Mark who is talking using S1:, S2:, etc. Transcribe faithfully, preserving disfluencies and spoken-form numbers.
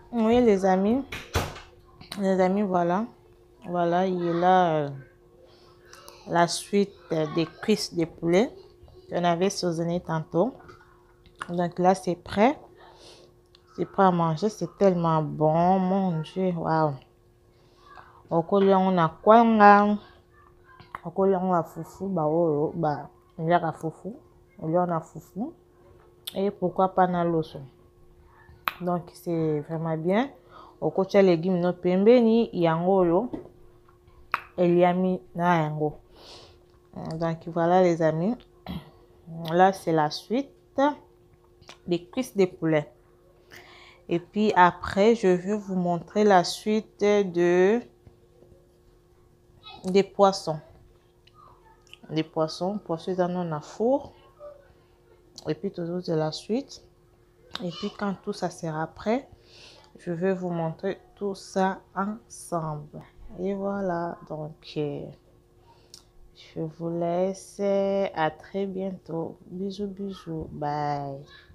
S1: Oui, les amis, les amis, voilà. Voilà, il est là euh, la suite euh, des cuisses de poulet qu'on avait saisonné tantôt. Donc là, c'est prêt. C'est prêt à manger. C'est tellement bon, mon Dieu. Waouh. Okoli on a kwanga. Okoli on a foufou. Bah, oh, bah, il y a foufou. On a foufou. Et pourquoi pas na loso. Donc c'est vraiment bien. Okocha légumes no pembeni yango yo. Eliami na yango. Donc voilà les amis. Là c'est la suite des cuisses de poulet. Et puis après je vais vous montrer la suite de des poissons. Des poissons. Poissons dans un four. Et puis toujours de la suite. Et puis quand tout ça sera prêt, je vais vous montrer tout ça ensemble. Et voilà, donc euh, je vous laisse. À très bientôt. Bisous, bisous. Bye.